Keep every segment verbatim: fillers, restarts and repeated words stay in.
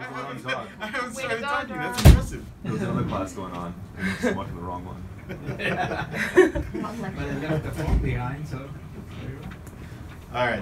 going on talk. I haven't Way started to go, talking. Dora. That's impressive. There was another class going on, and I just walked to the wrong one. Long But I lecture. left the phone behind, so. All right.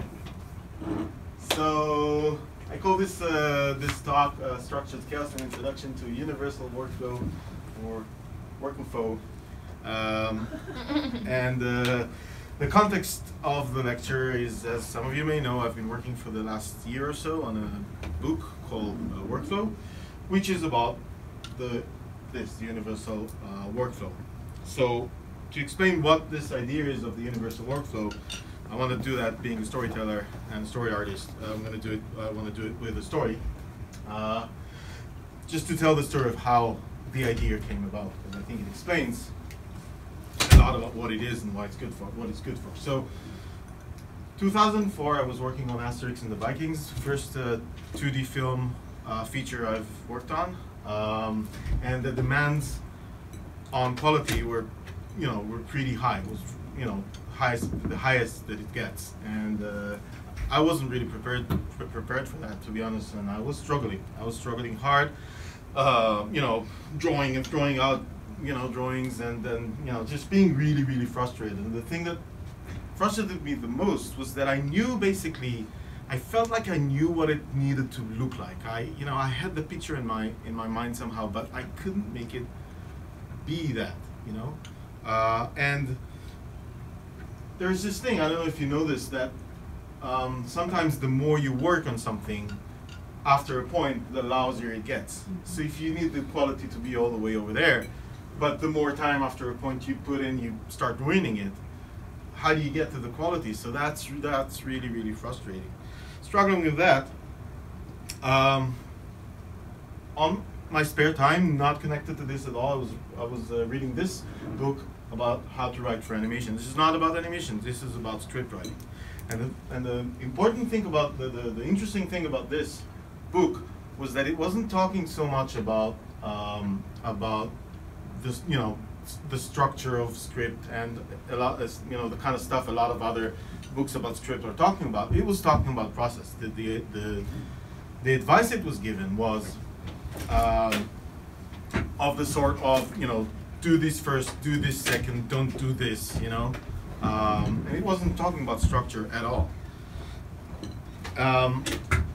So I call this uh, this talk uh, "Structured Chaos: An Introduction to Universal Workflow" or Workflow. Um, and uh, the context of the lecture is, as some of you may know, I've been working for the last year or so on a book called uh, Workflow, which is about the this the universal uh, workflow. So to explain what this idea is of the universal workflow, I want to do that being a storyteller and a story artist. Uh, I'm going to do it. I want to do it with a story, uh, just to tell the story of how the idea came about, because I think it explains a lot about what it is and why it's good for. What it's good for. So, two thousand four, I was working on Asterix and the Vikings, first uh, two D film uh, feature I've worked on, um, and the demands on quality were, you know, were pretty high. It was, you know, highest, the highest that it gets, and uh, I wasn't really prepared pre prepared for that, to be honest, and I was struggling. I was struggling hard, uh, you know, drawing and throwing out, you know, drawings, and then, you know, just being really, really frustrated. And the thing that frustrated me the most was that I knew basically, I felt like I knew what it needed to look like. I, you know, I had the picture in my in my mind somehow, but I couldn't make it be that, you know, uh, and. There's this thing, I don't know if you know this, that um, sometimes the more you work on something, after a point, the lousier it gets. So if you need the quality to be all the way over there, but the more time after a point you put in, you start ruining it, how do you get to the quality? So that's, that's really, really frustrating. Struggling with that, um, on my spare time, not connected to this at all, I was, I was uh, reading this book about how to write for animation. This is not about animation, this is about script writing. And the, and the important thing about, the, the, the interesting thing about this book was that it wasn't talking so much about, um, about this, you know, the structure of script and a lot of, you know, the kind of stuff a lot of other books about script are talking about. It was talking about process. The, the, the, the advice it was given was uh, of the sort of, you know, do this first, do this second, don't do this, you know? Um, and it wasn't talking about structure at all. Um,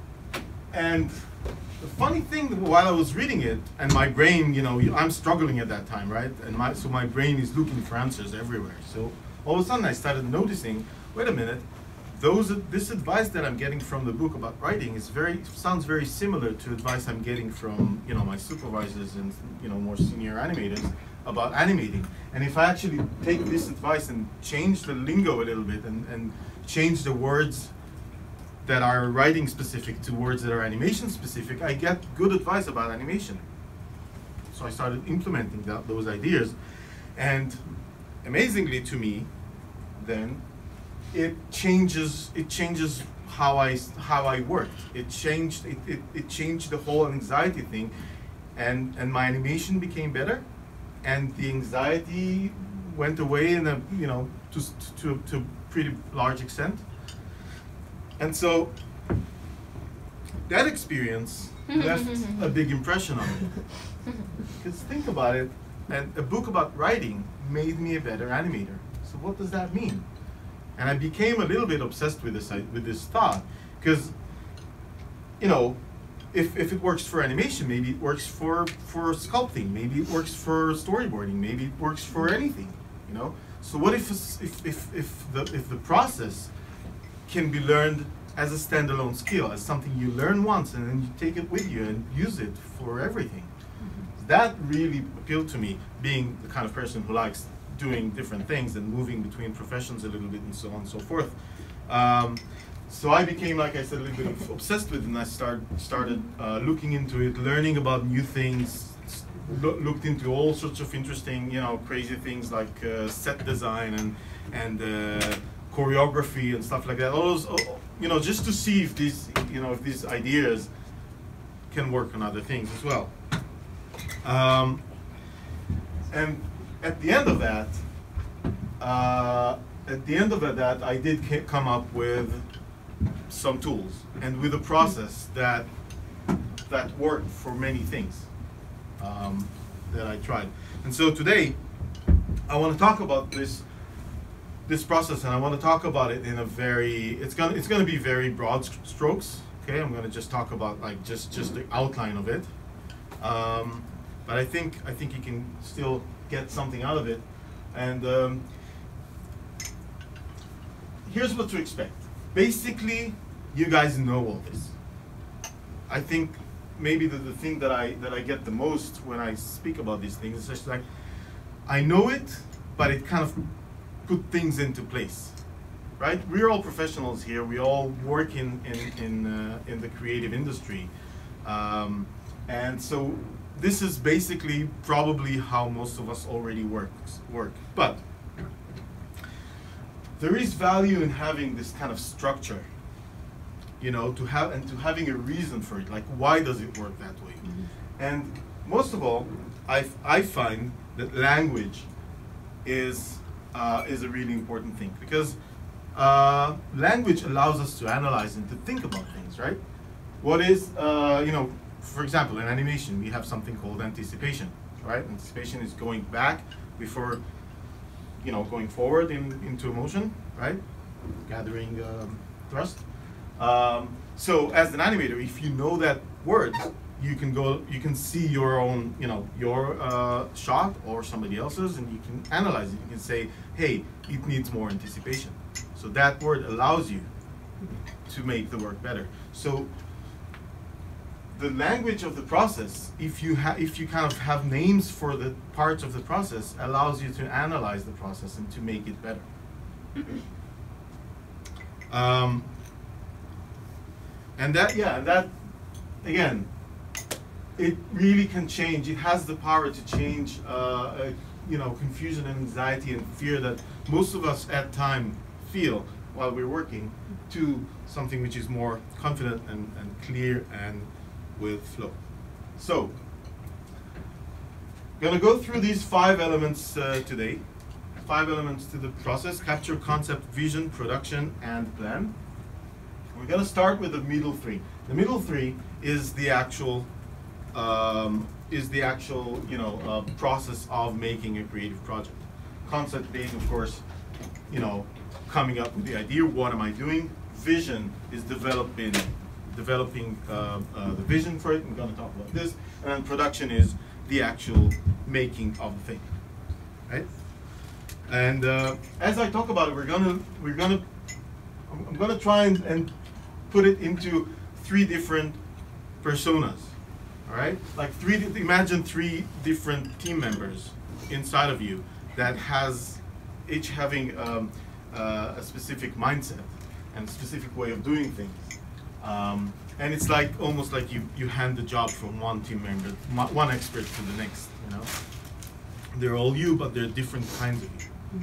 and the funny thing, while I was reading it, and my brain, you know, I'm struggling at that time, right? And my, so my brain is looking for answers everywhere. So all of a sudden I started noticing, wait a minute, those, this advice that I'm getting from the book about writing is very, sounds very similar to advice I'm getting from, you know, my supervisors and, you know, more senior animators about animating. And if I actually take this advice and change the lingo a little bit and, and change the words that are writing specific to words that are animation specific, I get good advice about animation. So I started implementing that, those ideas. And amazingly to me, then, it changes, it changes how I, how I worked. It changed, it, it, it changed the whole anxiety thing, and, and my animation became better. And the anxiety went away in a, you know, to, to, to a pretty large extent. And so that experience left a big impression on me. Because think about it, and a book about writing made me a better animator. So what does that mean? And I became a little bit obsessed with this, with this thought, because, you know, If, if it works for animation, maybe it works for, for sculpting, maybe it works for storyboarding, maybe it works for anything, you know? So what if, if, if, if, the, if the process can be learned as a standalone skill, as something you learn once and then you take it with you and use it for everything? Mm-hmm. That really appealed to me, being the kind of person who likes doing different things and moving between professions a little bit and so on and so forth. Um, So I became, like I said, a little bit obsessed with it, and I start, started uh, looking into it, learning about new things, lo looked into all sorts of interesting, you know, crazy things like uh, set design and, and uh, choreography and stuff like that. All those, you know, just to see if these, you know, if these ideas can work on other things as well. Um, and at the end of that, uh, at the end of that, I did come up with some tools and with a process that that worked for many things um, that I tried. And so today, I want to talk about this this process, and I want to talk about it in a very, it's gonna it's gonna be very broad st strokes. Okay, I'm gonna just talk about like just just the outline of it. Um, but I think I think you can still get something out of it. And um, here's what to expect. Basically, you guys know all this. I think maybe the, the thing that I that I get the most when I speak about these things is just like, I know it, but it kind of put things into place, right? We're all professionals here. We all work in in in, uh, in the creative industry, um, and so this is basically probably how most of us already works work. But there is value in having this kind of structure, you know, to have and to having a reason for it. Like, why does it work that way? Mm-hmm. And most of all, I I find that language is uh, is a really important thing, because uh, language allows us to analyze and to think about things, right? What is uh, you know, for example, in animation, we have something called anticipation, right? Anticipation is going back before, you know, going forward in, into motion, right? Gathering um, thrust. Um, so as an animator, if you know that word, you can go, you can see your own, you know, your uh, shot or somebody else's, and you can analyze it. You can say, hey, it needs more anticipation. So that word allows you to make the work better. So the language of the process, if you have, if you kind of have names for the parts of the process, allows you to analyze the process and to make it better. Um, and that, yeah, and that, again, it really can change. It has the power to change, uh, uh, you know, confusion and anxiety and fear that most of us at time feel while we're working, to something which is more confident and, and clear and with flow. So, I'm going to go through these five elements uh, today. Five elements to the process: capture, concept, vision, production, and plan. We're going to start with the middle three. The middle three is the actual, um, is the actual, you know, uh, process of making a creative project. Concept being, of course, you know, coming up with the idea. What am I doing? Vision is developing. developing uh, uh, the vision for it. I'm going to talk about this. And then production is the actual making of the thing, right? And uh, as I talk about it, we're gonna we're gonna I'm gonna try and, and put it into three different personas, all right? Like three. Imagine three different team members inside of you that has each having um, uh, a specific mindset and a specific way of doing things. Um, and it's like almost like you, you hand the job from one team member, one expert to the next, you know. They're all you, but they're different kinds of you. Mm-hmm.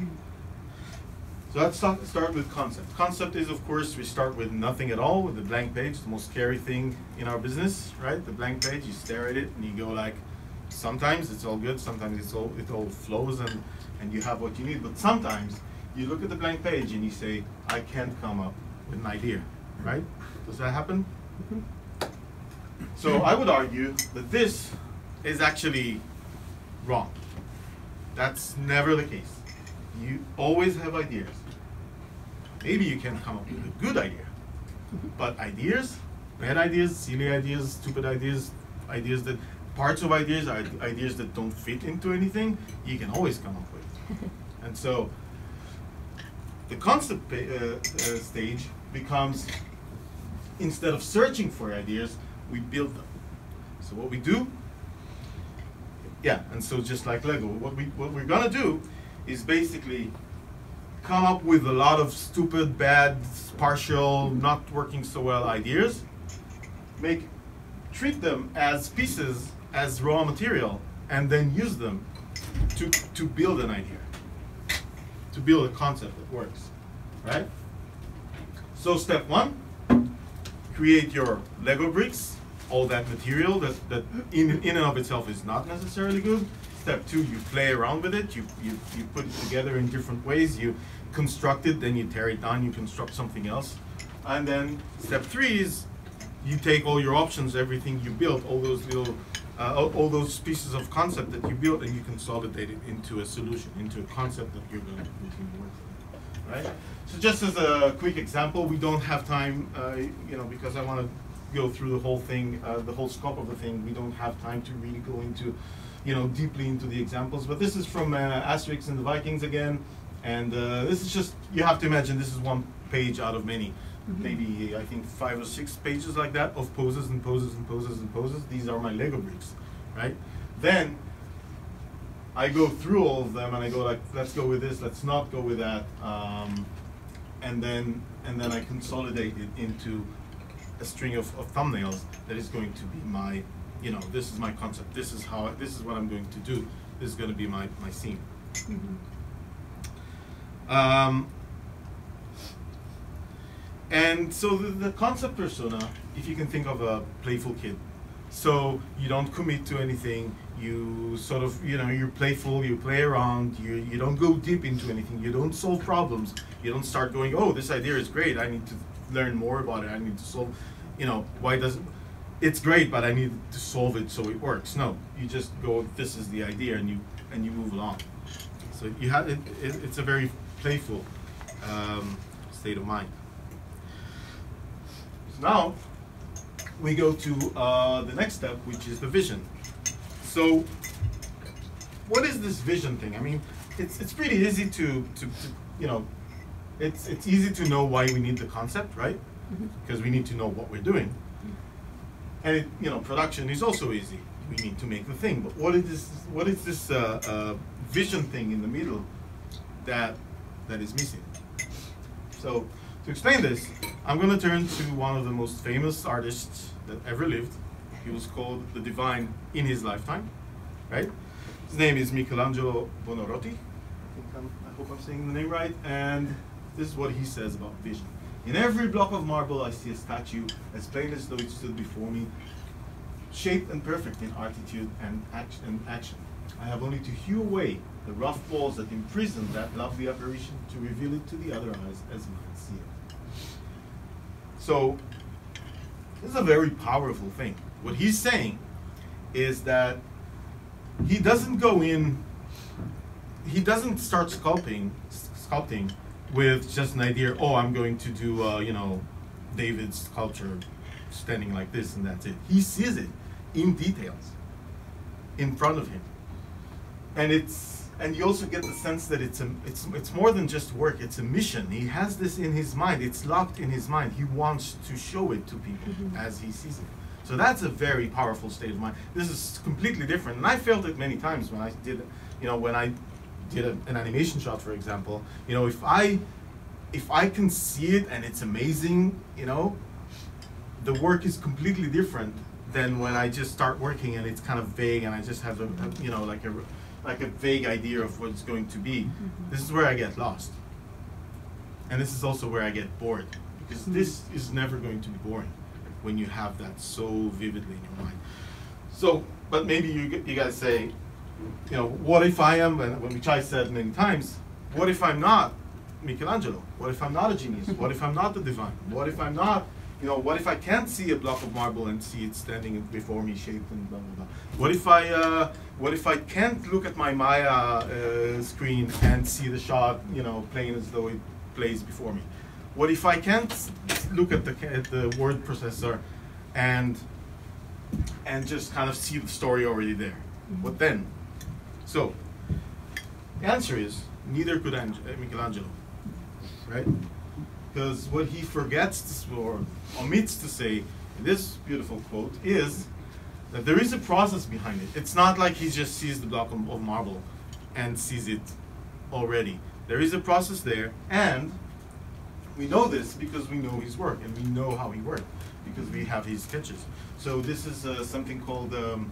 So let's start, start with concept. Concept is, of course, we start with nothing at all, with a blank page, the most scary thing in our business, right? The blank page, you stare at it and you go like, sometimes it's all good, sometimes it's all, it all flows and, and you have what you need, but sometimes you look at the blank page and you say, I can't come up with an idea, right? Does that happen? Mm-hmm. So I would argue that this is actually wrong. That's never the case. You always have ideas. Maybe you can come up with a good idea, but ideas, bad ideas, silly ideas, stupid ideas, ideas that, parts of ideas are ideas that don't fit into anything, you can always come up with. And so the concept uh, uh, stage becomes, instead of searching for ideas, we build them. So what we do, yeah, and so just like Lego, what we what we're gonna do is basically come up with a lot of stupid, bad, partial, not working so well ideas, make, treat them as pieces, as raw material, and then use them to to build an idea, to build a concept that works, right? So step one, create your Lego bricks, all that material that, that in, in and of itself is not necessarily good. Step two, you play around with it, you, you, you put it together in different ways, you construct it, then you tear it down, you construct something else. And then step three is you take all your options, everything you built, all those little, uh, all, all those pieces of concept that you built, and you consolidate it into a solution, into a concept that you're going to work with, right? So just as a quick example, we don't have time, uh, you know, because I want to go through the whole thing, uh, the whole scope of the thing. We don't have time to really go into, you know, deeply into the examples. But this is from uh, Asterix and the Vikings again, and uh, this is just, you have to imagine this is one page out of many. Mm-hmm. Maybe I think five or six pages like that of poses and poses and poses and poses. These are my Lego bricks, right? Then I go through all of them and I go like, let's go with this, let's not go with that, um, and then and then I consolidate it into a string of, of thumbnails that is going to be my, you know, this is my concept. This is how. This is what I'm going to do. This is going to be my my scene. Mm-hmm. Um, and so the, the concept persona, if you can think of a playful kid, so you don't commit to anything. You sort of, you know, you're playful. You play around. You you don't go deep into anything. You don't solve problems. You don't start going, oh, this idea is great. I need to learn more about it. I need to solve, you know, why does it, it's great, but I need to solve it so it works. No, you just go, this is the idea, and you and you move along. So you have it, it it's a very playful um, state of mind. So now we go to uh, the next step, which is the vision. So what is this vision thing? I mean, it's it's pretty easy to to, to you know. It's it's easy to know why we need the concept, right? Because mm-hmm. we need to know what we're doing. And it, you know, production is also easy. We need to make the thing. But what is this? What is this uh, uh, vision thing in the middle that that is missing? So to explain this, I'm going to turn to one of the most famous artists that ever lived. He was called the Divine in his lifetime, right? His name is Michelangelo Buonarroti. I think I'm, I hope I'm saying the name right. And this is what he says about vision. In every block of marble I see a statue, as plain as though it stood before me, shaped and perfect in attitude and act and action. I have only to hew away the rough walls that imprison that lovely apparition to reveal it to the other eyes as mine see it. So, this is a very powerful thing. What he's saying is that he doesn't go in, he doesn't start sculpting, sculpting with just an idea, oh, I'm going to do, uh, you know, David's sculpture standing like this and that's it. He sees it in details in front of him. And it's, and you also get the sense that it's a, it's, it's more than just work, it's a mission. He has this in his mind, it's locked in his mind. He wants to show it to people mm-hmm. as he sees it. So that's a very powerful state of mind. This is completely different. And I felt it many times when I did, you know, when I did a, an animation shot, for example. You know, if I, if I can see it and it's amazing, you know, the work is completely different than when I just start working and it's kind of vague and I just have a, a you know, like a, like a vague idea of what it's going to be. Mm-hmm. This is where I get lost. And this is also where I get bored, because mm-hmm. this is never going to be boring when you have that so vividly in your mind. So, but maybe you, you guys say, you know, what if I am, and which I said many times, what if I'm not Michelangelo? What if I'm not a genius? What if I'm not the divine? What if I'm not, you know, what if I can't see a block of marble and see it standing before me shaped and blah, blah, blah? What if I, uh, what if I can't look at my Maya uh, screen and see the shot, you know, playing as though it plays before me? What if I can't look at the, at the word processor and, and just kind of see the story already there? Mm-hmm. What then? So, the answer is, neither could Ange Michelangelo, right? Because what he forgets to, or omits to say in this beautiful quote is that there is a process behind it. It's not like he just sees the block of, of marble and sees it already. There is a process there, and we know this because we know his work, and we know how he worked, because we have his sketches. So this is uh, something called um,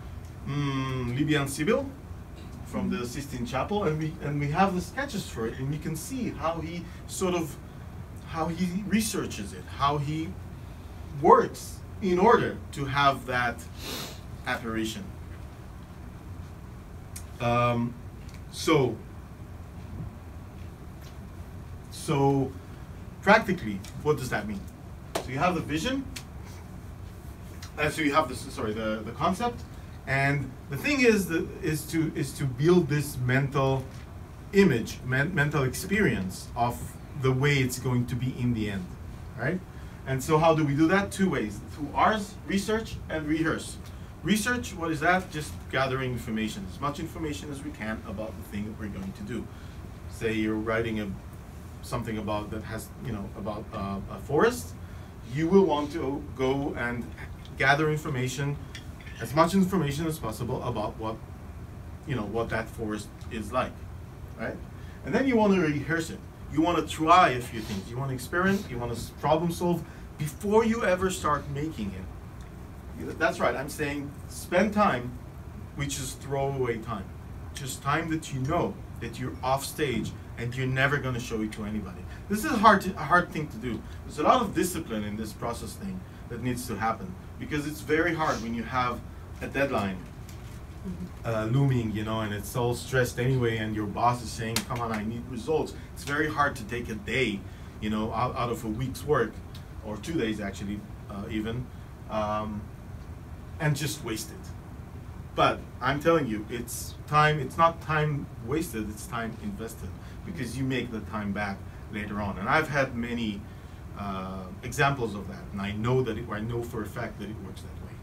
mm, Libyan Sibyl, from the Sistine Chapel, and we and we have the sketches for it, and we can see how he sort of, how he researches it, how he works in order to have that apparition. Um, so, so practically, what does that mean? So you have the vision, and so you have this, sorry, the, the concept, and the thing is the, is to is to build this mental image, men, mental experience of the way it's going to be in the end, right? And so how do we do that? Two ways: through ours, research, and rehearse. Research, what is that? Just gathering information, as much information as we can about the thing that we're going to do. Say you're writing a something about that has, you know, about uh, a forest. You will want to go and gather information, as much information as possible about what, you know, what that forest is like, right? And then you want to rehearse it. You want to try a few things. You want to experiment. You want to problem solve before you ever start making it. That's right. I'm saying spend time, which is throwaway time. Just time that you know that you're off stage and you're never going to show it to anybody. This is a hard, to, a hard thing to do. There's a lot of discipline in this process thing that needs to happen, because it's very hard when you have a deadline uh, looming, you know, and it's all stressed anyway, and your boss is saying, come on, I need results. It's very hard to take a day, you know, out, out of a week's work, or two days actually, uh, even, um, and just waste it. But I'm telling you, it's time, it's not time wasted, it's time invested, because you make the time back later on. And I've had many uh, examples of that, and I know that it, I know for a fact that it works that way.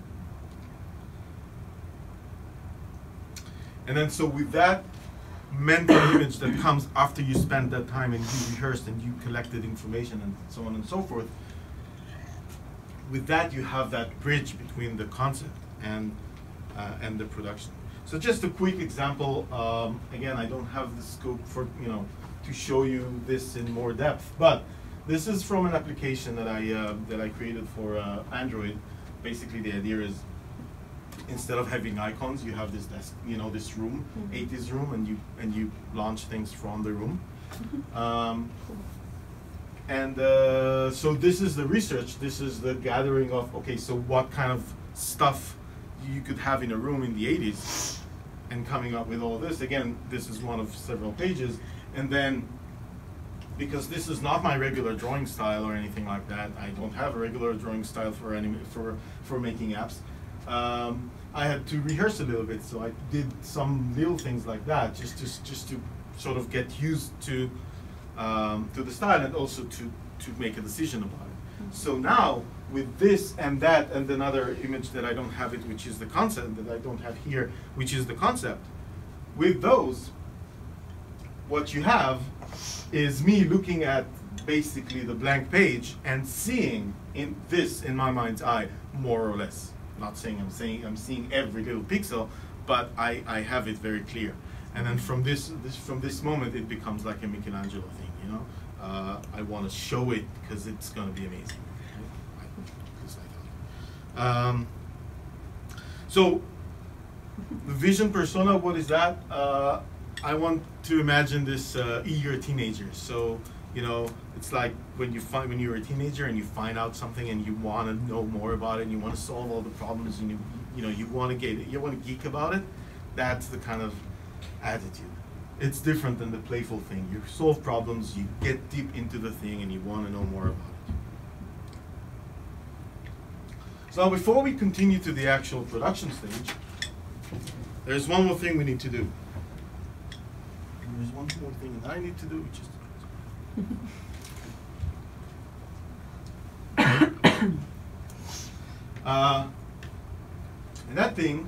And then so with that mental image that comes after you spend that time and you rehearsed and you collected information and so on and so forth, with that you have that bridge between the concept and uh, and the production. So just a quick example. Um, again, I don't have the scope for, you know, to show you this in more depth, but this is from an application that I uh, that I created for uh, Android. Basically, the idea is, instead of having icons, you have this desk, you know, this room, Mm-hmm. eighties room, and you and you launch things from the room. Um, and uh, so this is the research. This is the gathering of, okay, so what kind of stuff you could have in a room in the eighties, and coming up with all this. Again, this is one of several pages, and then, because this is not my regular drawing style or anything like that, I don't have a regular drawing style for any for for making apps. Um, I had to rehearse a little bit, so I did some little things like that, just to just to sort of get used to um, to the style, and also to to make a decision about it. So now with this and that and another image that I don't have it, which is the concept that I don't have here, which is the concept. With those, what you have is me looking at basically the blank page and seeing in this in my mind's eye, more or less. Not saying I'm saying I'm seeing every little pixel, but I, I have it very clear. And then from this, this from this moment, it becomes like a Michelangelo thing, you know. Uh, I want to show it because it's going to be amazing. Um, so, the vision persona, what is that? Uh, I want to imagine this uh, eager teenager. So, you know, it's like when you find when you're a teenager and you find out something and you want to know more about it and you want to solve all the problems and you you know you want to get you want to geek about it. That's the kind of attitude. It's different than the playful thing. You solve problems, you get deep into the thing, and you want to know more about it. So before we continue to the actual production stage, there's one more thing we need to do. There's one more thing that I need to do, which is uh, and that thing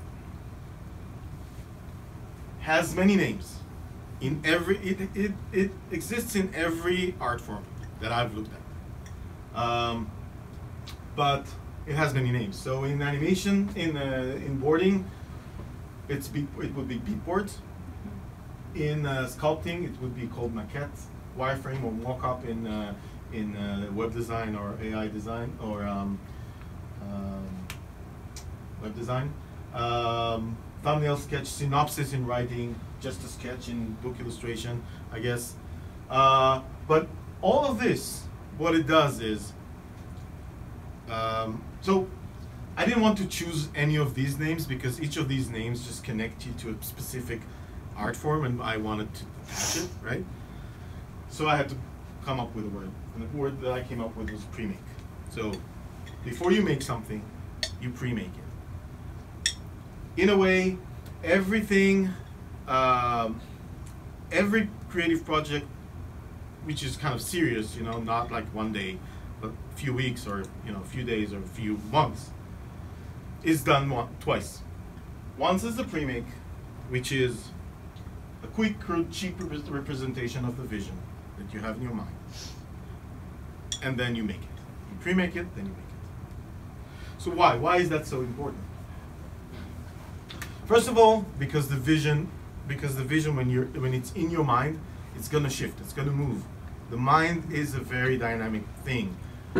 has many names. In every it, it it exists in every art form that I've looked at, um, but it has many names. So in animation, in uh, in boarding, it's beat, it would be beatboards. In uh, sculpting, it would be called maquette, wireframe, or mock-up in uh, in uh, web design or A I design or um, um, web design. Um, thumbnail sketch, synopsis in writing, just a sketch in book illustration, I guess. Uh, but all of this, what it does is, um, so I didn't want to choose any of these names because each of these names just connect you to a specific art form, and I wanted to attach it, right? So I had to come up with a word, and the word that I came up with was pre-make. So before you make something, you pre-make it. In a way, everything, um, every creative project, which is kind of serious, you know, not like one day, but a few weeks or you know, a few days or a few months, is done one, twice. Once is the pre-make, which is a quick, crude, cheap rep representation of the vision that you have in your mind. And then you make it. You pre-make it, then you make it. So why? Why is that so important? First of all, because the vision, because the vision when you're when it's in your mind, it's gonna shift, it's gonna move. The mind is a very dynamic thing.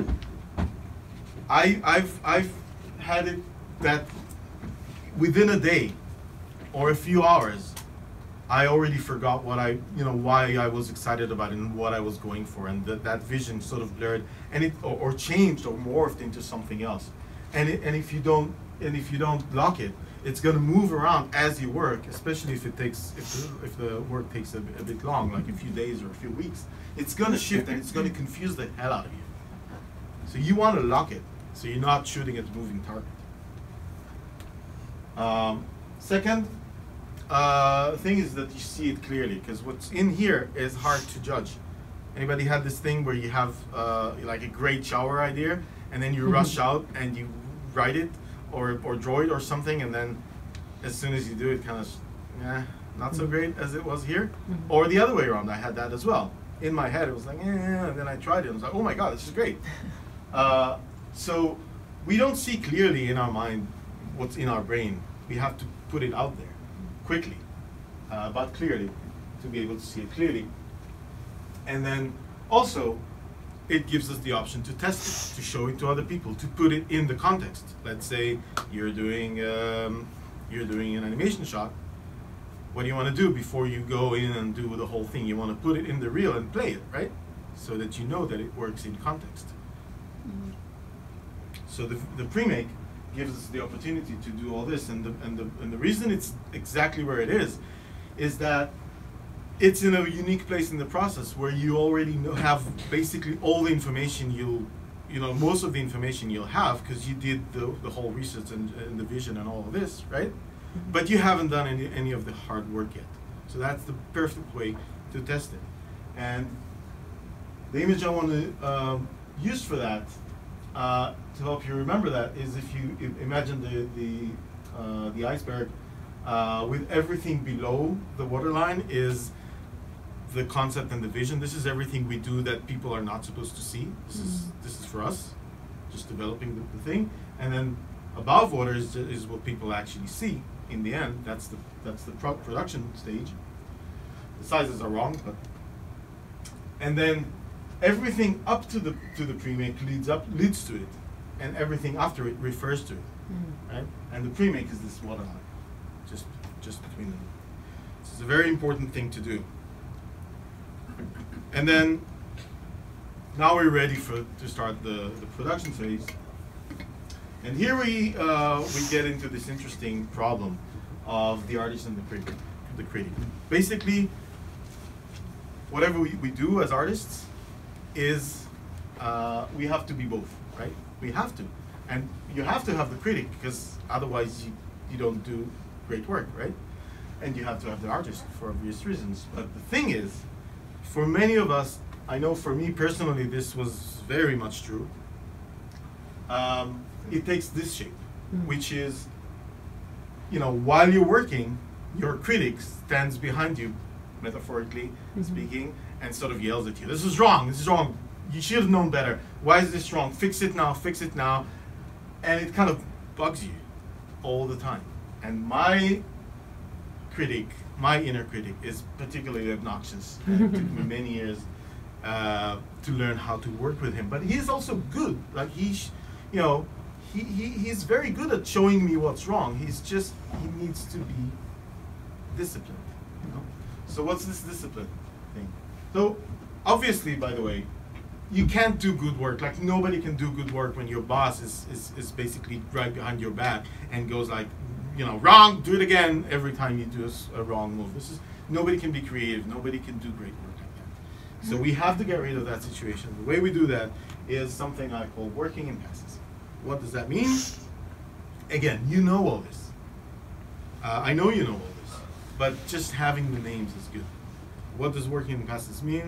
I I've I've had it that within a day or a few hours, I already forgot what I, you know, why I was excited about it and what I was going for, and that that vision sort of blurred, and it or, or changed or morphed into something else. And it, and if you don't and if you don't lock it, it's going to move around as you work, especially if it takes if the, if the work takes a, a bit long, like a few days or a few weeks. It's going to shift and it's going to confuse the hell out of you. So you want to lock it, so you're not shooting at a moving target. Um, second uh, thing is that you see it clearly, because what's in here is hard to judge. Anybody had this thing where you have uh, like a great shower idea, and then you rush out and you write it or, or draw it or something, and then as soon as you do it, kind of, eh, not so great as it was here? Or the other way around, I had that as well. In my head, it was like, eh, and then I tried it, and I was like, oh my God, this is great. Uh, so we don't see clearly in our mind what's in our brain. We have to put it out there quickly, uh, but clearly, to be able to see it clearly. And then also, it gives us the option to test it, to show it to other people, to put it in the context. Let's say you're doing um, you're doing an animation shot. What do you want to do before you go in and do the whole thing? You want to put it in the reel and play it, right? So that you know that it works in context. Mm-hmm. So the, the pre-make gives us the opportunity to do all this, and the, and, the, and the reason it's exactly where it is, is that it's in a unique place in the process where you already know, have basically all the information you'll, you know, most of the information you'll have because you did the, the whole research and, and the vision and all of this, right? Mm-hmm. But you haven't done any, any of the hard work yet. So that's the perfect way to test it. And the image I want to um, use for that, uh, to help you remember that, is if you I imagine the, the, uh, the iceberg uh, with everything below the waterline is the concept and the vision. This is everything we do that people are not supposed to see. This mm-hmm. is this is for us, just developing the, the thing. And then above water is, is what people actually see. In the end, that's the that's the pro production stage. The sizes are wrong, but and then everything up to the to the pre-make leads up leads to it, and everything after it refers to it, mm-hmm. right? And the pre-make is this waterline, just just between them. This is a very important thing to do. And then now we're ready for to start the, the production phase. And here we uh, we get into this interesting problem of the artist and the critic. The critic. Basically, whatever we, we do as artists is uh, we have to be both, right? We have to, and you have to have the critic because otherwise you you don't do great work, right? And you have to have the artist for obvious reasons. But the thing is, for many of us, I know for me personally, this was very much true. Um, it takes this shape, mm. which is, you know, while you're working, your critic stands behind you, metaphorically mm-hmm. speaking, and sort of yells at you. This is wrong, this is wrong. You should have known better. Why is this wrong? Fix it now, fix it now. And it kind of bugs you all the time. And my critic, my inner critic, is particularly obnoxious. And it took me many years uh, to learn how to work with him. But he's also good. Like he's, you know, he, he he's very good at showing me what's wrong. He's just he needs to be disciplined. You know? So what's this discipline thing? So obviously, by the way, you can't do good work. Like nobody can do good work when your boss is is is basically right behind your back and goes like, you know, wrong, do it again every time you do a, a wrong move. This is nobody can be creative. Nobody can do great work like that. So we have to get rid of that situation. The way we do that is something I call working in passes. what does that mean? Again, you know all this. Uh, I know you know all this, but just having the names is good. What does working in the past tense mean?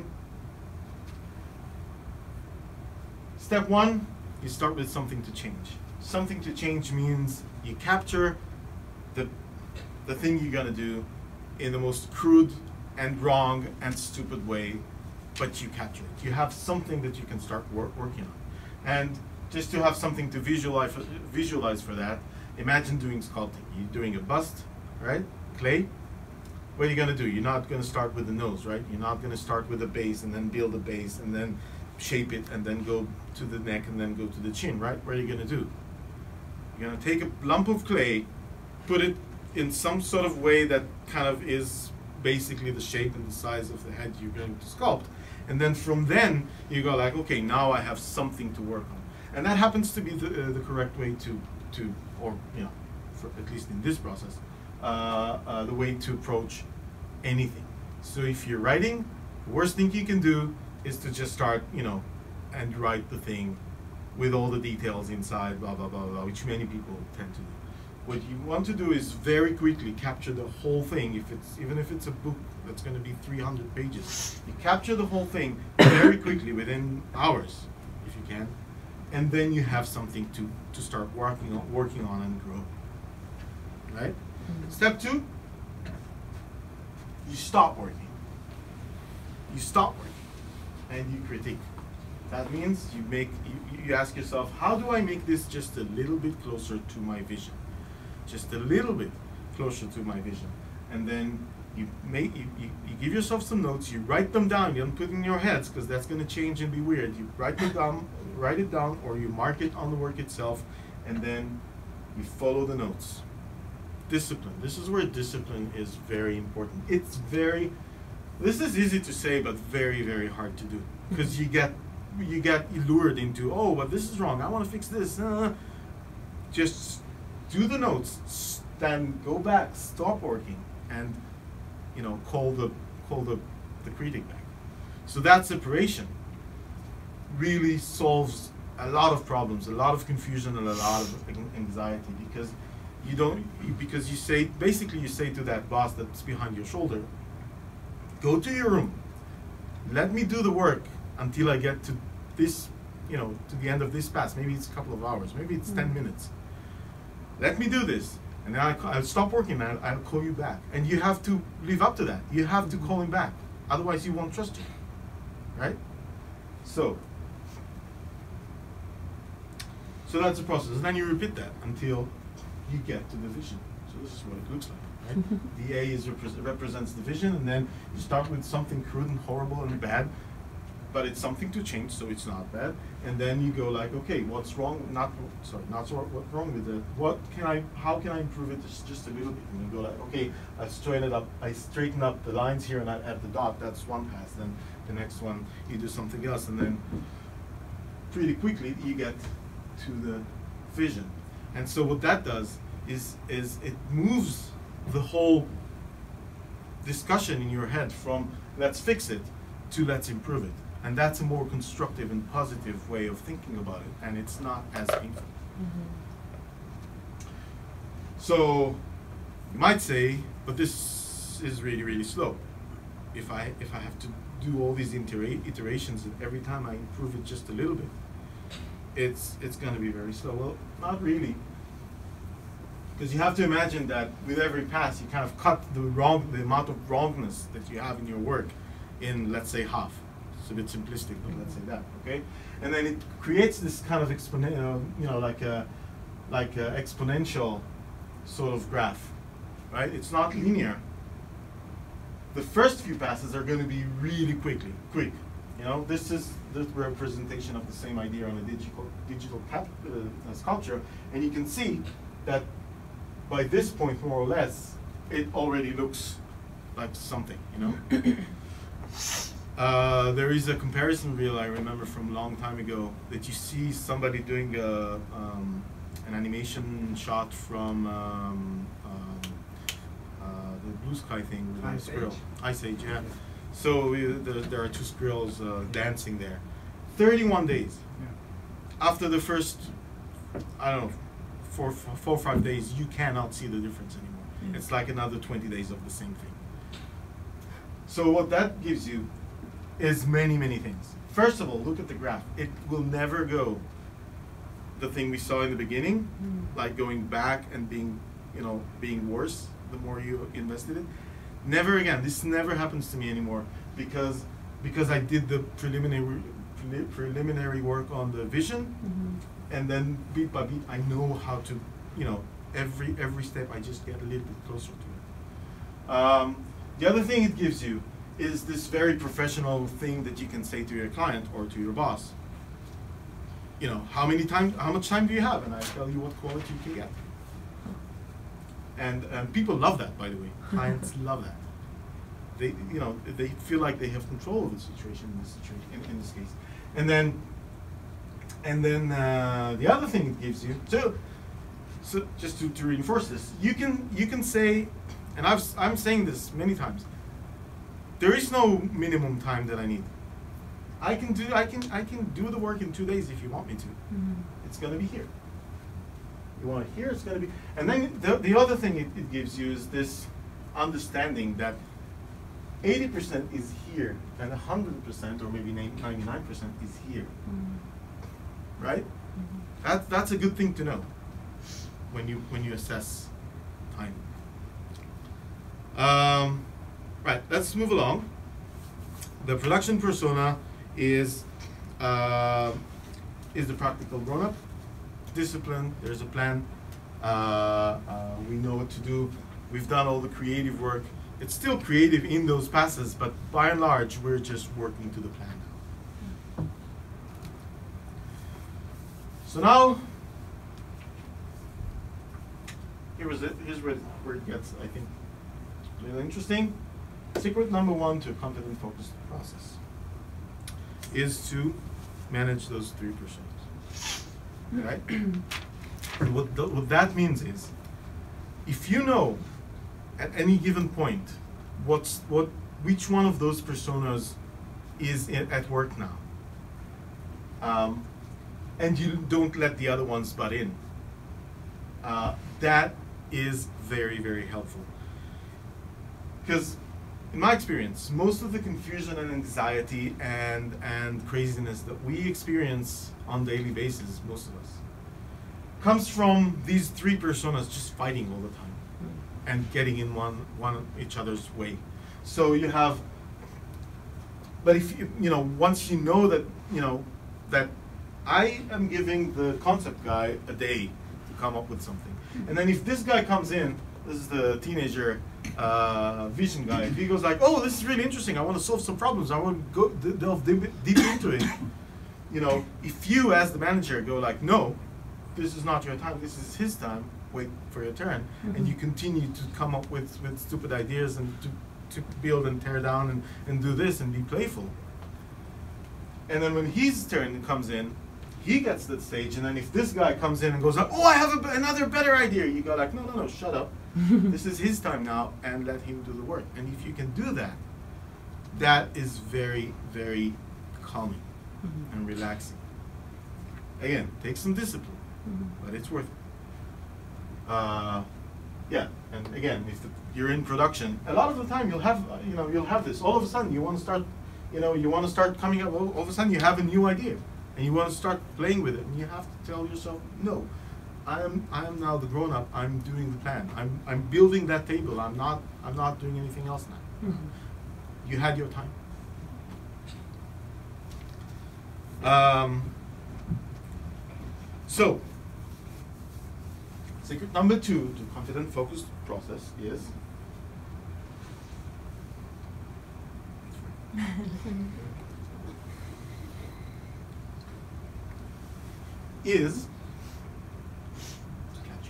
Step one, you start with something to change. Something to change means you capture the, the thing you're gonna do in the most crude and wrong and stupid way, but you capture it. You have something that you can start wor working on. And just to have something to visualize, visualize for that, imagine doing sculpting. You're doing a bust, right? Clay. What are you gonna do? You're not gonna start with the nose, right? You're not gonna start with a base and then build a base and then shape it and then go to the neck and then go to the chin, right? What are you gonna do? You're gonna take a lump of clay, put it in some sort of way that kind of is basically the shape and the size of the head you're going to sculpt. And then from then, you go like, okay, now I have something to work on. And that happens to be the, uh, the correct way to, to, or, you know, for, at least in this process, uh, uh, the way to approach anything. So if you're writing, the worst thing you can do is to just start, you know, and write the thing with all the details inside, blah, blah, blah, blah, which many people tend to do. What you want to do is very quickly capture the whole thing. If it's even if it's a book that's going to be three hundred pages, you capture the whole thing very quickly within hours, if you can, and then you have something to to start working on, working on and grow. Right? Mm-hmm. Step two, you stop working. You stop working, and you critique. That means you make you, you ask yourself, how do I make this just a little bit closer to my vision? Just a little bit closer to my vision. And then you make you, you, you give yourself some notes, you write them down, you don't put it in your heads because that's gonna change and be weird. You write it down, write it down, or you mark it on the work itself, and then you follow the notes. Discipline. This is where discipline is very important. It's very this is easy to say but very, very hard to do. Because you get you get lured into, oh, but this is wrong, I wanna fix this. Uh, just do the notes, then go back, stop working, and you know, call the call the, the critic back. So that separation really solves a lot of problems, a lot of confusion, and a lot of anxiety because you don't because you say basically you say to that boss that's behind your shoulder, go to your room, let me do the work until I get to this, you know, to the end of this pass. Maybe it's a couple of hours, maybe it's mm. ten minutes. Let me do this, and then I, I'll stop working, and I'll, I'll call you back. And you have to live up to that. You have to call him back. Otherwise, he won't trust you, right? So, so that's the process. And then you repeat that until you get to the vision. So this is what it looks like, right? The A is repre represents the vision, and then you start with something crude and horrible and bad, but it's something to change, so it's not bad. And then you go like, okay, what's wrong? Not sorry, not so what's wrong with it? What can I? How can I improve it just, just a little bit? And you go like, okay, I straighten it up. I straighten up the lines here, and I add the dot. That's one pass. Then the next one, you do something else, and then pretty quickly you get to the vision. And so what that does is is it moves the whole discussion in your head from let's fix it to let's improve it. And that's a more constructive and positive way of thinking about it, and it's not as painful. Mm-hmm. So you might say, but this is really, really slow. If I if I have to do all these itera iterations and every time I improve it just a little bit, it's it's going to be very slow. Well, not really, because you have to imagine that with every pass, you kind of cut the wrong the amount of wrongness that you have in your work in, let's say, half. It's a bit simplistic, but let's say that, okay? And then it creates this kind of exponential, you know, like a, like a exponential sort of graph, right? It's not linear. The first few passes are going to be really quickly, quick. You know, this is the representation of the same idea on a digital digital cap, uh, sculpture, and you can see that by this point, more or less, it already looks like something, you know. Uh, there is a comparison reel I remember from a long time ago that you see somebody doing a, um, an animation shot from um, um, uh, the Blue Sky thing with a squirrel. Ice Age, yeah. So uh, the, there are two squirrels uh, dancing there. thirty-one days. Yeah. After the first I don't know, four, four or five days, you cannot see the difference anymore. Mm. It's like another twenty days of the same thing. So what that gives you is many, many things. First of all, look at the graph. It will never go the thing we saw in the beginning, Mm. like going back and being, you know, being worse the more you invested it. Never again. This never happens to me anymore because because I did the preliminary preli- preliminary work on the vision, Mhm. and then beat by beat, I know how to, you know, every every step I just get a little bit closer to it. Um, the other thing it gives you is this very professional thing that you can say to your client or to your boss. You know, how many time, how much time do you have? And I tell you what quality you can get. And and people love that, by the way. Clients love that. They, you know, they feel like they have control of the situation in this situation, in, in this case. And then, and then uh, the other thing it gives you. So, so just to, to reinforce this, you can you can say, and I've s- I'm saying this many times. There is no minimum time that I need. I can do I can I can do the work in two days if you want me to. Mhm. It's gonna be here. You want it here, it's gonna be. And then the the other thing it, it gives you is this understanding that eighty percent is here and one hundred percent or maybe ninety-nine percent is here. Mhm. Right? Mhm. That that's a good thing to know when you when you assess time. Um, right, let's move along. The production persona is uh, is the practical grown-up. Discipline. There's a plan. Uh, uh, we know what to do. We've done all the creative work. It's still creative in those passes, but by and large, we're just working to the plan now. So now, here is it. Here's where it, where it gets, I think, really interesting. Secret number one to a confident, focused process is to manage those three personas. Right? And what, th- what that means is, if you know at any given point what's what which one of those personas is i- at work now, um, and you don't let the other ones butt in, uh, that is very, very helpful. Because in my experience, most of the confusion and anxiety and and craziness that we experience on a daily basis, most of us, comes from these three personas just fighting all the time and getting in one one each other's way. So you have, but if you you know once you know that you know that I am giving the concept guy a day to come up with something, and then if this guy comes in, this is the teenager uh, vision guy. If he goes like, "Oh, this is really interesting. I want to solve some problems. I want to go d- delve deep, deep into it." You know, if you as the manager go like, "No, this is not your time. This is his time. Wait for your turn," and you continue to come up with, with stupid ideas and to, to build and tear down and, and do this and be playful. And then when his turn comes in, he gets that stage, and then if this guy comes in and goes like, "Oh, I have a b- another better idea," you go like, "No, no, no, shut up. This is his time now," and let him do the work. And if you can do that, that is very, very calming Mhm. and relaxing. Again, take some discipline, Mhm. but it's worth it. Uh, yeah, and again, if the, you're in production, a lot of the time you'll have, uh, you know, you'll have this. All of a sudden, you want to start, you know, you want to start coming up. All, all of a sudden, you have a new idea, and you want to start playing with it, and you have to tell yourself, no, I am, I am now the grown-up. I'm doing the plan. I'm, I'm building that table. I'm not, I'm not doing anything else now. Mhm. You had your time. Um, so, secret number two to confident focused process is is capture.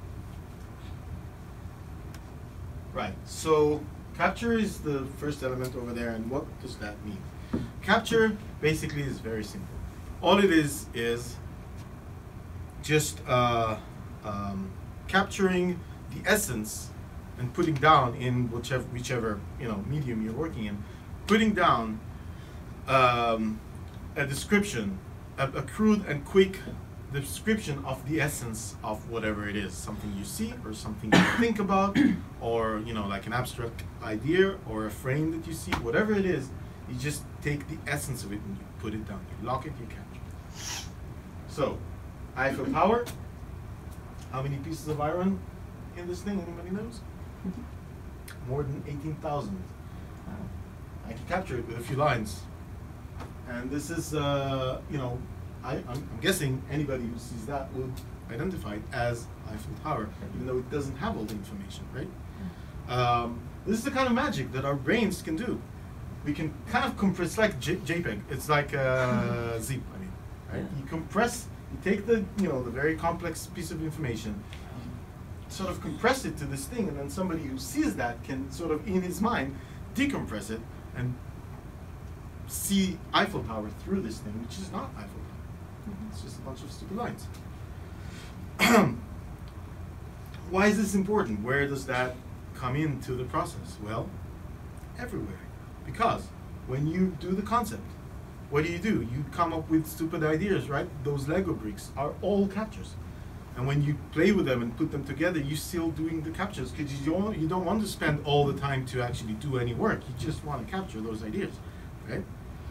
Right. So capture is the first element over there, and what does that mean? Capture basically is very simple. All it is is just uh, um, capturing the essence and putting down in whichever whichever you know medium you're working in, putting down um, a description, a, a crude and quick the description of the essence of whatever it is, something you see or something you think about, or you know, like an abstract idea or a frame that you see, whatever it is, you just take the essence of it and you put it down. You lock it, you capture. So, Eiffel Tower. How many pieces of iron in this thing? Anybody knows? More than eighteen thousand. I can capture it with a few lines. And this is, uh, you know, I, I'm, I'm guessing anybody who sees that would identify it as Eiffel Tower, even though it doesn't have all the information, right? Um, this is the kind of magic that our brains can do. We can kind of compress, like J JPEG. It's like a zip, I mean, right? You compress, you take the, you know, the very complex piece of information, you sort of compress it to this thing, and then somebody who sees that can sort of, in his mind, decompress it and see Eiffel Tower through this thing, which is not Eiffel Tower. Mm-hmm. It's just a bunch of stupid lines. Why is this important? Where does that come into the process? Well, everywhere. Because when you do the concept, what do you do? You come up with stupid ideas, right? Those Lego bricks are all captures. And when you play with them and put them together, you're still doing the captures because you don't, you don't want to spend all the time to actually do any work. You just want to capture those ideas, right?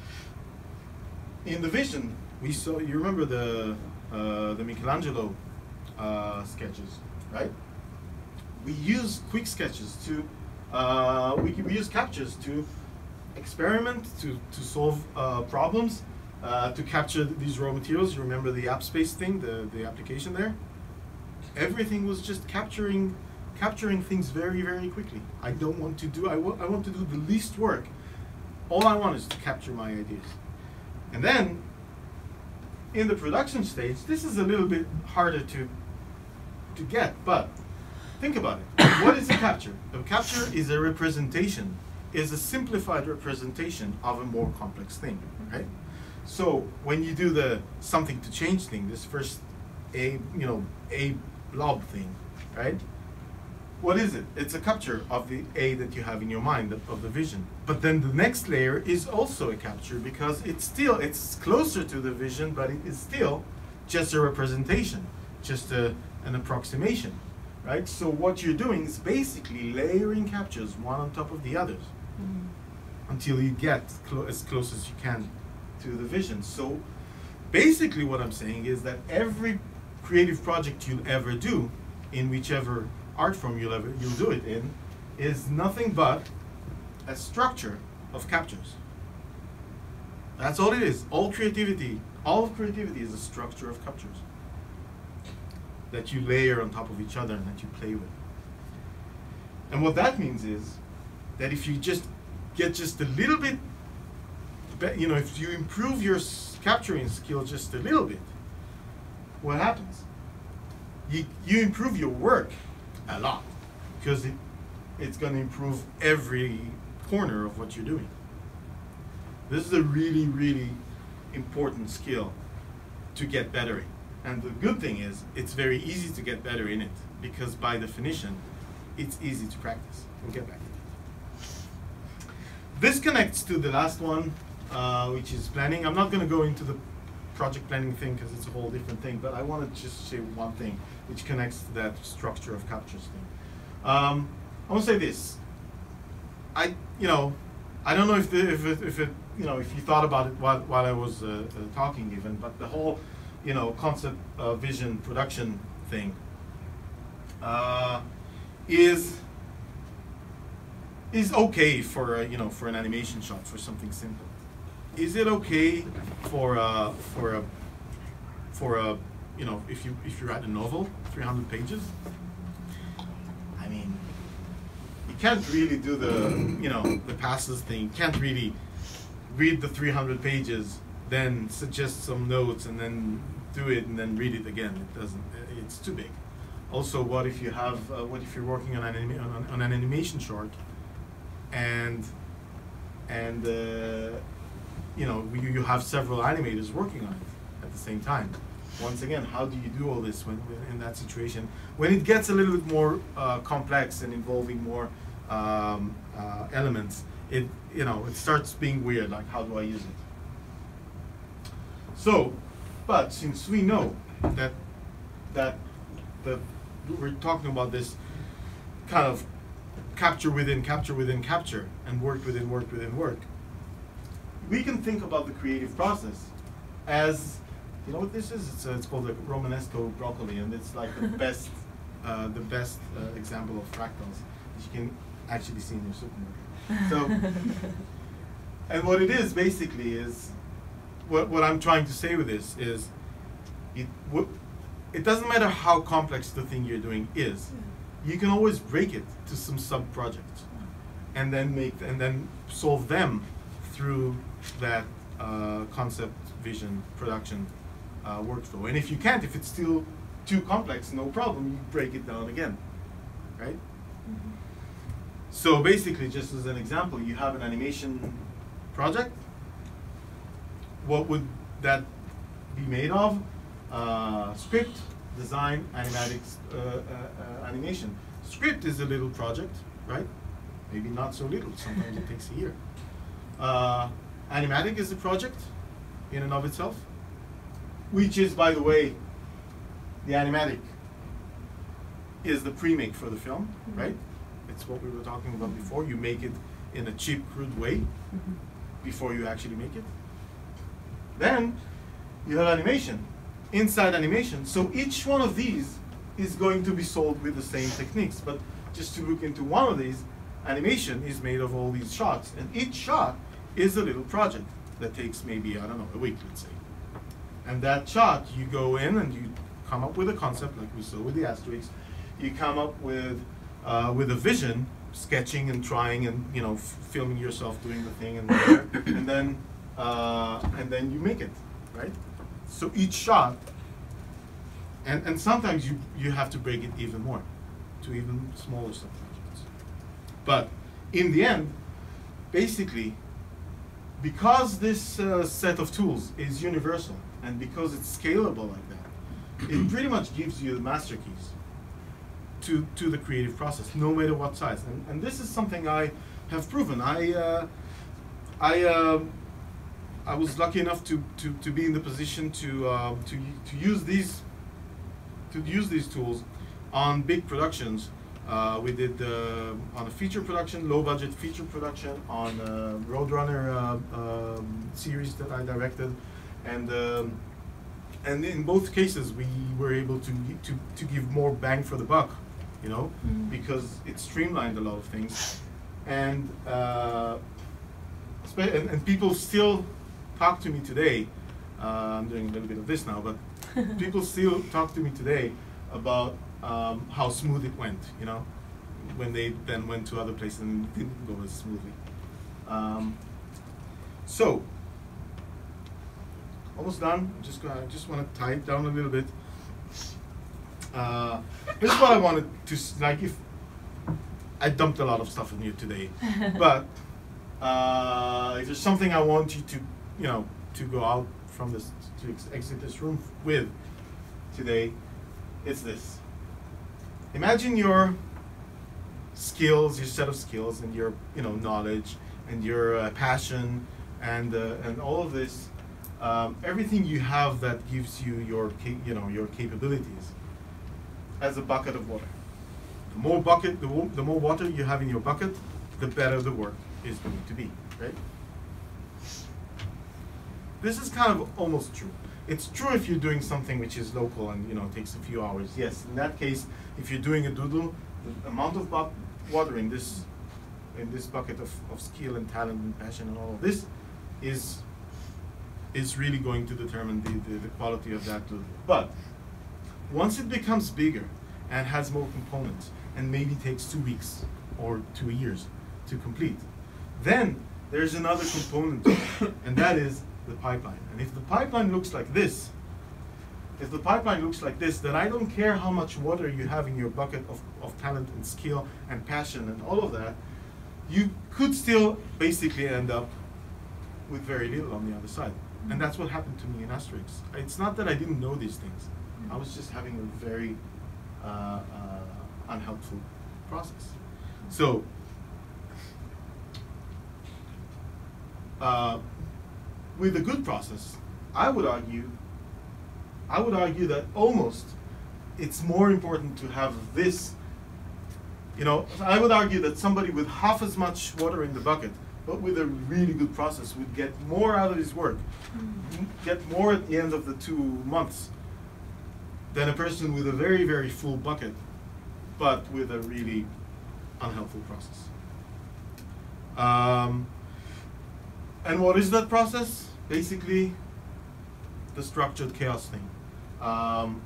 In the vision, we saw, you remember the, uh, the Michelangelo uh, sketches, right? We use quick sketches to, uh, we, we use captures to experiment, to, to solve uh, problems, uh, to capture these raw materials. You remember the app space thing, the, the application there? Everything was just capturing, capturing things very, very quickly. I don't want to do, I, wa I want to do the least work. All I want is to capture my ideas. And then, in the production stage, this is a little bit harder to, to get, but think about it. What is a capture? A capture is a representation, is a simplified representation of a more complex thing, right? So when you do the something to change thing, this first a you know a blob thing, right? What is it? It's a capture of the A that you have in your mind, of, of the vision. But then the next layer is also a capture because it's still, it's closer to the vision, but it is still just a representation, just a, an approximation, right? So what you're doing is basically layering captures one on top of the others mm-hmm. until you get clo as close as you can to the vision. So basically what I'm saying is that every creative project you'll ever do, in whichever art form you'll ever you'll do it in, is nothing but a structure of captures. That's all it is. All creativity, all of creativity is a structure of captures that you layer on top of each other and that you play with. And what that means is that if you just get just a little bit, you know, if you improve your capturing skill just a little bit, what happens? You, you improve your work a lot because it, it's going to improve every corner of what you're doing. This is a really, really important skill to get better in. And the good thing is, it's very easy to get better in it because by definition, it's easy to practice. We'll get back to it. This connects to the last one, uh, which is planning. I'm not going to go into the project planning thing because it's a whole different thing, but I want to just say one thing which connects to that structure of captures thing. Um, I want to say this. I, you know, I don't know if the, if it, if it, you know, if you thought about it while while I was uh, uh, talking even, but the whole, you know, concept, uh, vision, production thing uh, is is okay for uh, you know, for an animation shot, for something simple. Is it okay for uh, for a for a you know, if you if you write a novel, three hundred pages? I mean, you can't really do the you know the passes thing. You can't really read the three hundred pages, then suggest some notes, and then do it, and then read it again. It doesn't. It's too big. Also, what if you have uh, what if you're working on an anima on, on an animation short, and and uh, you know, you, you have several animators working on it at the same time. Once again, how do you do all this when, when in that situation? When it gets a little bit more uh, complex and involving more um, uh, elements, it you know it starts being weird. Like, how do I use it? So, but since we know that that the we're talking about this kind of capture within capture within capture and work within work within work. We can think about the creative process as, you know what this is? It's, uh, it's called the Romanesco broccoli, and it's like the best uh, the best uh, example of fractals that you can actually see in your supermarket. So, and what it is basically is, what what I'm trying to say with this is, it w it doesn't matter how complex the thing you're doing is, you can always break it to some sub projects, and then make and then solve them through that uh, concept, vision, production uh, workflow. And if you can't, if it's still too complex, no problem, you break it down again, right? Mm-hmm. So basically, just as an example, you have an animation project. What would that be made of? Uh, script, design, animatics, uh, uh, uh, animation. Script is a little project, right? Maybe not so little, sometimes it takes a year. Uh, animatic is a project in and of itself, which is, by the way, the animatic is the pre-make for the film, mm-hmm. right? It's what we were talking about before. You make it in a cheap, crude way mm-hmm. before you actually make it. Then you have animation, inside animation. So each one of these is going to be sold with the same techniques. But just to look into one of these, animation is made of all these shots, and each shot is a little project that takes maybe, I don't know, a week, let's say. And that shot, you go in and you come up with a concept, like we saw with the asterisks. You come up with uh, with a vision, sketching and trying, and you know, f filming yourself doing the thing, and there, and then uh, and then you make it, right? So each shot, and and sometimes you you have to break it even more, to even smaller sub projects. But in the end, basically, because this uh, set of tools is universal, and because it's scalable like that, it pretty much gives you the master keys to, to the creative process, no matter what size. And, and this is something I have proven. I, uh, I, uh, I was lucky enough to, to, to be in the position to, uh, to, to, use these, to use these tools on big productions. Uh, we did uh, on a feature production, low budget feature production, on a Roadrunner uh, um, series that I directed, and um, and in both cases we were able to to to give more bang for the buck, you know, mm-hmm. because it streamlined a lot of things, and, uh, and and people still talk to me today. Uh, I'm doing a little bit of this now, but people still talk to me today about um, how smooth it went, you know, when they then went to other places and it didn't go as smoothly. Um, so, almost done. I'm just gonna, I just want to tie it down a little bit. Uh, this is what I wanted to, like, if I dumped a lot of stuff on you today, but uh, if there's something I want you to, you know, to go out from this, to ex exit this room with today, it's this. Imagine your skills, your set of skills, and your, you know, knowledge, and your uh, passion, and uh, and all of this, um, everything you have that gives you your, you know, your capabilities, as a bucket of water. The more bucket, the, the more water you have in your bucket, the better the work is going to be, right? This is kind of almost true. It's true if you're doing something which is local and, you know, takes a few hours. Yes, in that case, if you're doing a doodle, the amount of bu water in this in this bucket of, of skill and talent and passion and all of this is is really going to determine the, the, the quality of that doodle. But once it becomes bigger and has more components and maybe takes two weeks or two years to complete, then there's another component to it, and that is the pipeline. And if the pipeline looks like this, if the pipeline looks like this, then I don't care how much water you have in your bucket of, of talent and skill and passion and all of that, you could still basically end up with very little on the other side. Mm-hmm. And that's what happened to me in Asterix. It's not that I didn't know these things. Mm-hmm. I was just having a very uh, uh, unhelpful process. So, uh, with a good process, I would argue I would argue that almost it's more important to have this. You know, I would argue that somebody with half as much water in the bucket, but with a really good process, would get more out of his work, mm. get more at the end of the two months than a person with a very, very full bucket, but with a really unhelpful process. Um, and what is that process? Basically, the structured chaos thing. Um,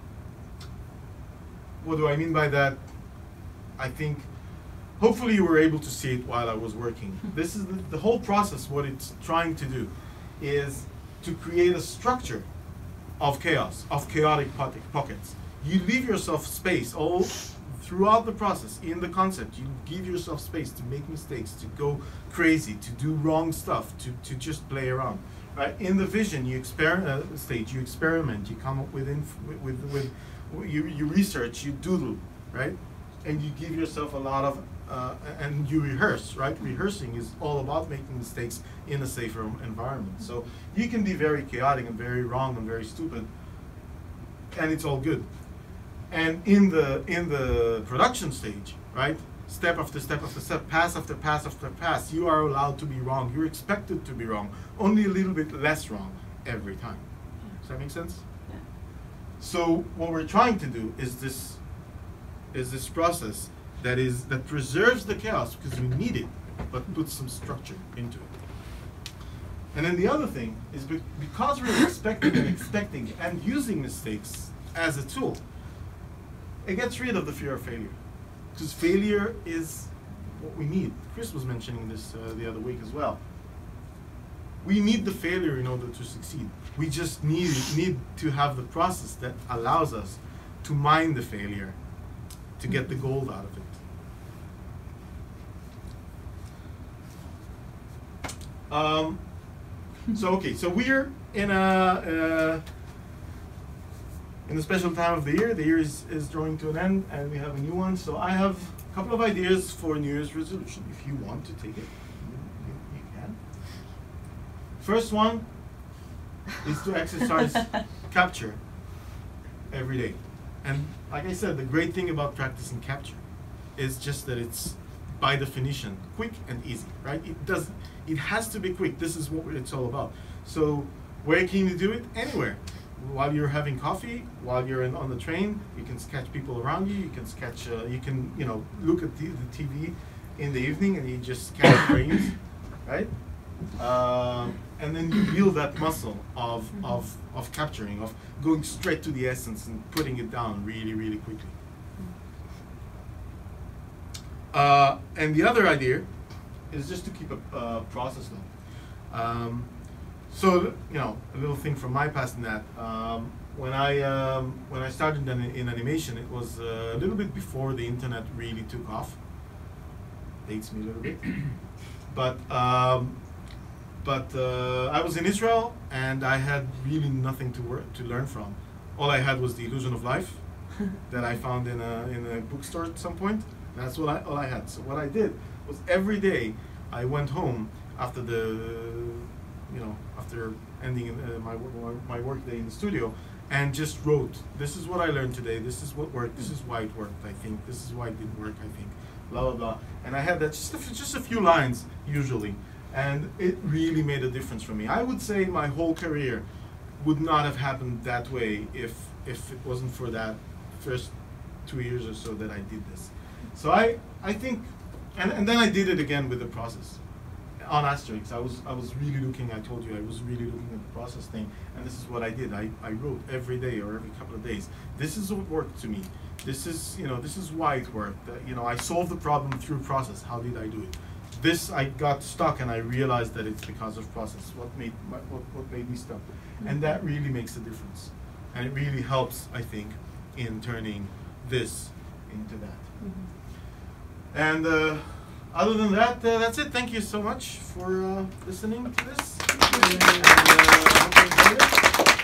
what do I mean by that? I think, hopefully you were able to see it while I was working. This is the, the whole process, what it's trying to do is to create a structure of chaos, of chaotic pockets. You leave yourself space all throughout the process, in the concept. You give yourself space to make mistakes, to go crazy, to do wrong stuff, to, to just play around. Right? In the vision you experiment uh, stage, you experiment, you come up with, inf with, with, with you, you research, you doodle, right? And you give yourself a lot of, uh, and you rehearse, right? Rehearsing is all about making mistakes in a safer environment. So you can be very chaotic and very wrong and very stupid, and it's all good. And in the in the production stage, right? Step after step after step, pass after pass after pass, you are allowed to be wrong. You're expected to be wrong, only a little bit less wrong every time. Does that make sense? Yeah. So what we're trying to do is this is this process that is that preserves the chaos because we need it, but puts some structure into it. And then the other thing is be because we're expecting and expecting and using mistakes as a tool, it gets rid of the fear of failure. Because failure is what we need. Chris was mentioning this uh, the other week as well. We need the failure in order to succeed. We just need need to have the process that allows us to mine the failure, to get the gold out of it. Um, so okay, so we're in a uh, in a special time of the year. The year is, is drawing to an end, and we have a new one. So I have a couple of ideas for New Year's resolution. If you want to take it, you, you, you can. First one is to exercise capture every day. And like I said, the great thing about practicing capture is just that it's, by definition, quick and easy, right? It does, it has to be quick. This is what it's all about. So where can you do it? Anywhere. While you're having coffee, while you're in, on the train, you can sketch people around you. You can sketch, uh, you can, you know, look at the, the T V in the evening and you just sketch frames, right? Uh, and then you build that muscle of, of, of capturing, of going straight to the essence and putting it down really, really quickly. Uh, and the other idea is just to keep a uh, process log. Um, so, you know, a little thing from my past in that, um, when I um, when I started in, in animation, it was uh, a little bit before the internet really took off. Dates me a little bit, but um, but uh, I was in Israel and I had really nothing to work to learn from. All I had was The Illusion of Life that I found in a in a bookstore at some point. That's what I all I had. So what I did was every day I went home after the you know after ending uh, my my work day in the studio and just wrote. This is what I learned today. This is what worked. This is why it worked. I think this is why it didn't work. I think blah blah blah. And I had that just a, just a few lines usually, and it really made a difference for me. I would say my whole career would not have happened that way if if it wasn't for that first two years or so that I did this. So I, I think, and, and then I did it again with the process. On Asterix, I was I was really looking, I told you, I was really looking at the process thing, and this is what I did. I, I wrote every day or every couple of days. This is what worked to me. This is, you know, this is why it worked. Uh, you know, I solved the problem through process. How did I do it? This, I got stuck and I realized that it's because of process. What made, my, what, what made me stuck? Mm-hmm. And that really makes a difference. And it really helps, I think, in turning this into that. Mm-hmm. And uh, other than that, uh, that's it. Thank you so much for uh, listening to this. And, uh, hope you enjoyed it.